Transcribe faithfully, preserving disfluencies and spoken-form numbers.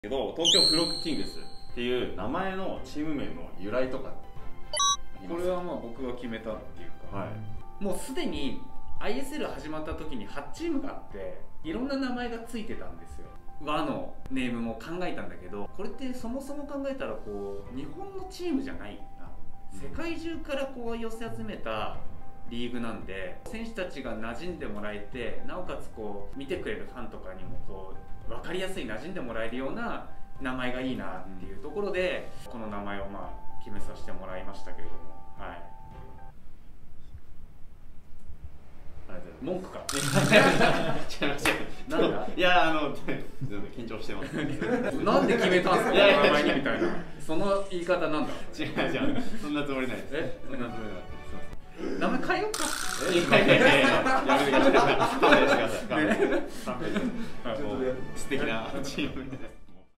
けど、東京フロッグキングスっていう名前のチーム名の由来とかこれはまあ僕が決めたっていうか、 はい、 もうすでに アイエスエル 始まった時にはちチームがあっていろんな名前がついてたんですよ。和のネームも考えたんだけど、これってそもそも考えたらこう日本のチームじゃないな、世界中からこう寄せ集めたリーグなんで、選手たちが馴染んでもらえて、なおかつこう見てくれるファンとかにもこう分かりやすい馴染んでもらえるような名前がいいなっていうところで、この名前をまあ決めさせてもらいましたけれども、はい。文句か。違いますよ。なんだ。 いやあの緊張してます。 なんで決めたんですか。名前にみたいな。その言い方なんだ。 違う違う。そんなつもりないです。 え、そんなつもりない。名前変えようか。 いやいやいやいや、やめてください。勘弁してください。素敵なチームです。